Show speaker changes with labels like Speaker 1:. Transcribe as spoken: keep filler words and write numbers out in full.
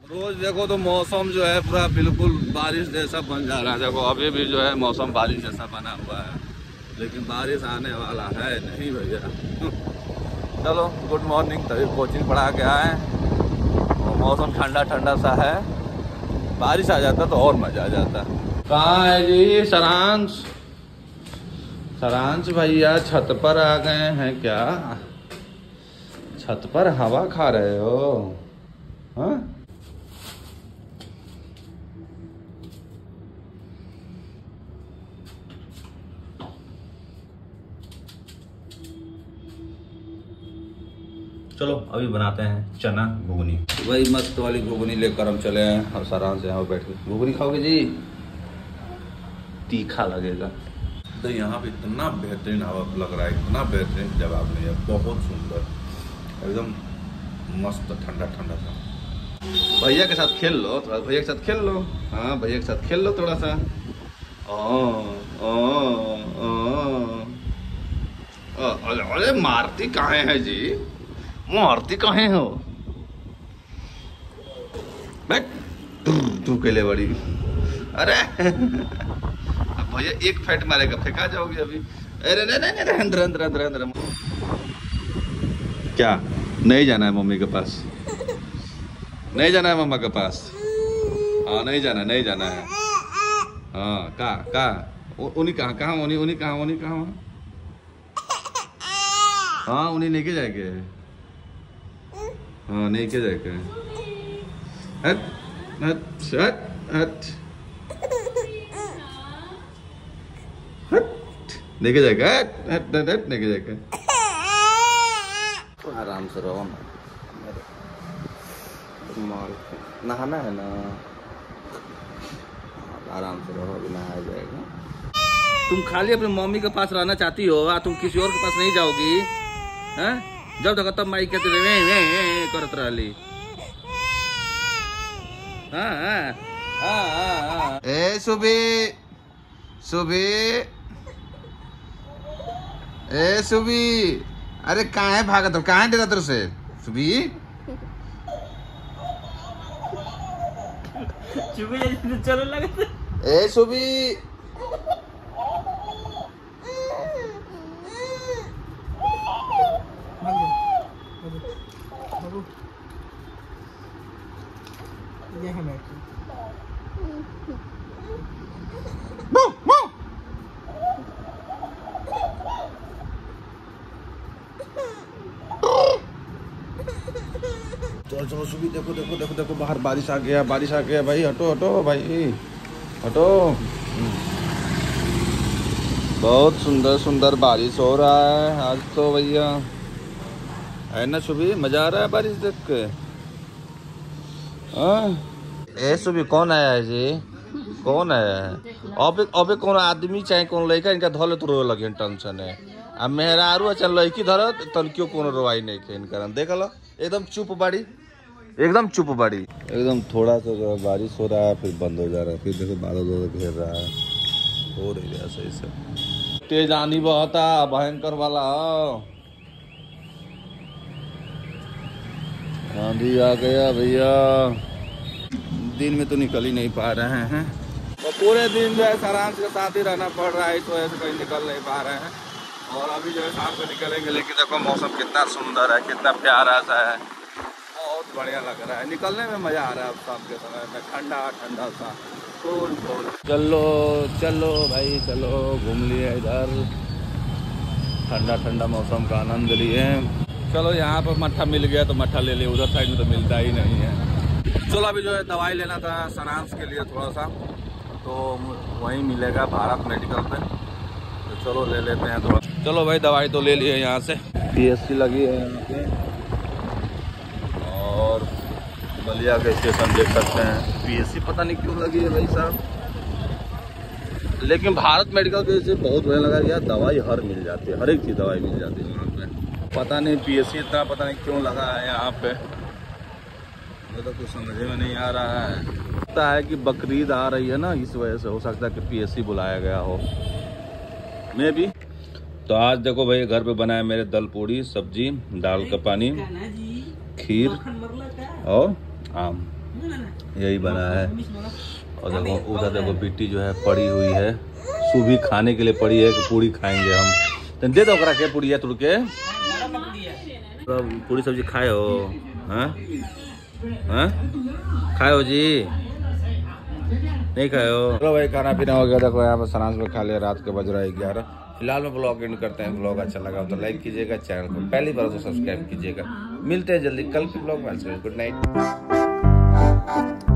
Speaker 1: रोज देखो तो मौसम जो है पूरा बिल्कुल बारिश जैसा बन जा रहा है। देखो अभी भी जो है मौसम बारिश जैसा बना हुआ है, लेकिन बारिश आने वाला है नहीं भैया। चलो गुड मॉर्निंग। तभी कोचिंग पढ़ा के आए और मौसम ठंडा ठंडा सा है। बारिश आ जाता तो और मजा आ जाता। कहाँ है जी सारांश? सारांश भैया छत पर आ गए हैं क्या? छत पर हवा खा रहे हो? हाँ चलो अभी बनाते हैं चना घुगनी। वही मस्त वाली घुगनी लेकर हम चले हैं और सारांश से यहाँ बैठ के घुगनी खाओगे जी? तीखा लगेगा। तो यहाँ पे इतना बेहतरीन हवा लग रहा है, इतना बेहतरीन जवाब नहीं है, बहुत सुंदर एकदम मस्त ठंडा ठंडा सा। भैया के साथ खेल लो थोड़ा, भैया के साथ खेल लो। हाँ भैया के साथ खेल लो थोड़ा सा। ओ, ओ, ओ, अरे अरे मारती कहाँ है जी? मारती कहाँ हो? बैठ तू के लिए बड़ी। अरे अब भैया एक फैट मारेगा, फेंका जाओगे अभी। अरे नहीं नहीं नहीं अंदर अंदर अंदर अंदर। क्या नहीं जाना है मम्मी के पास? नहीं जाना है मम्मा के पास? हाँ नहीं जाना नहीं जाना है। हाँ कहाँ कहाँ उन्हीं कहाँ कहाँ उन्हीं उन्हीं कहाँ उन्हीं कहाँ? हाँ उन्हीं नहीं के जाएंगे। हाँ नहीं के जाएंगे। हट हट हट हट हट नहीं के जाएगा। हट हट हट नहीं के जाएगा। आराम से रहो ना, नहाना है ना, आराम से रहो, अभी नहाया जाएगा। तुम खाली अपनी मम्मी के पास रहना चाहती हो, तुम किसी और के पास नहीं जाओगी? हैं? जब देखो तब माई कहते रहे करत रही। हाँ हाँ हाँ हाँ। ए सुबी सुबी ए सुबी, अरे कहाँ है भागत हो? कहाँ है डेरा से सुबी? चलो लगा। ए सुबी ये है मैं। चलो चलो सुबी, देखो देखो देखो देखो बाहर बारिश आ गया, बारिश आ गया भाई। हटो हटो भाई हटो। बहुत सुंदर सुंदर बारिश हो रहा है आज तो भैया, है ना सुबी? मजा आ रहा है बारिश देख के। ए सुबी कौन आया है जी? कौन आया है? अबे अबे कौन आदमी चाहे कौन लड़का इनका धोले तो रो लगे टेंशन है। अब मेहरारू अच्छा लड़की धर तन क्यों कोनो रोवाई नहीं के इनका देख लो, एकदम चुप बाड़ी, एकदम चुप बाड़ी एकदम। थोड़ा सा जो बारिश हो रहा है फिर बंद हो जा रहा है, फिर देखो बादल घेर रहा है, हो रही है सही से। तेज आंधी बहता भयंकर वाला, आंधी आ गया भैया। दिन में तो निकल ही नहीं पा रहे हैं, तो पूरे दिन जो है सारांश के साथ ही रहना पड़ रहा है, इस वजह से कहीं निकल नहीं पा रहे हैं। और अभी जो है शाम को निकलेंगे, लेकिन देखो मौसम कितना सुंदर है, कितना प्यारा सा है, बहुत बढ़िया लग रहा है। निकलने में मजा आ रहा है अब शाम के समय में, ठंडा ठंडा सा फूल फूल। चलो चलो भाई चलो, घूम लिए इधर, ठंडा ठंडा मौसम का आनंद लिए। चलो यहाँ पर मट्ठा मिल गया तो मट्ठा ले लिया, उधर साइड में तो मिलता ही नहीं है। चलो अभी जो है दवाई लेना था सारांश के लिए थोड़ा सा, तो वहीं मिलेगा भारत मेडिकल पे, तो चलो ले लेते हैं थोड़ा। चलो भाई दवाई तो ले लिए यहाँ से, पीएससी लगी है यहाँ पे, और बलिया के स्टेशन देख सकते हैं। पीएससी पता नहीं क्यों लगी है भाई साहब, लेकिन भारत मेडिकल के से बहुत बढ़िया लगा यार, दवाई हर मिल जाती है, हर एक चीज़ दवाई मिल जाती है यहाँ पे। पता नहीं पीएससी इतना पता नहीं क्यों लगा है यहाँ पे, तो कुछ समझ में नहीं आ रहा है। लगता है कि बकरीद आ रही है ना, इस वजह से हो सकता है कि पीएससी बुलाया गया हो, मैं भी। तो आज देखो भाई घर पे बनाया मेरे दल पूड़ी, सब्जी, दाल का पानी, खीर और आम। यही बना है। और देखो उधर देखो बिट्टी जो है पड़ी हुई है, सुबह खाने के लिए पड़ी है कि पूरी खाएंगे हम। तो दे दो के पूरी है तुड़ के, तो पूरी सब्जी खाए हो? हाँ हाँ खाए हो जी? नहीं खाए हो? चलो भाई खाना पीना हो गया। देखो यहाँ पर सरांस में खा लिया, रात के बज रहा है ग्यारह। फिलहाल में ब्लॉग एंड करते हैं। ब्लॉग अच्छा लगा तो लाइक कीजिएगा, चैनल को पहली बार तो सब्सक्राइब कीजिएगा। मिलते हैं जल्दी कल के ब्लॉग में। Good night.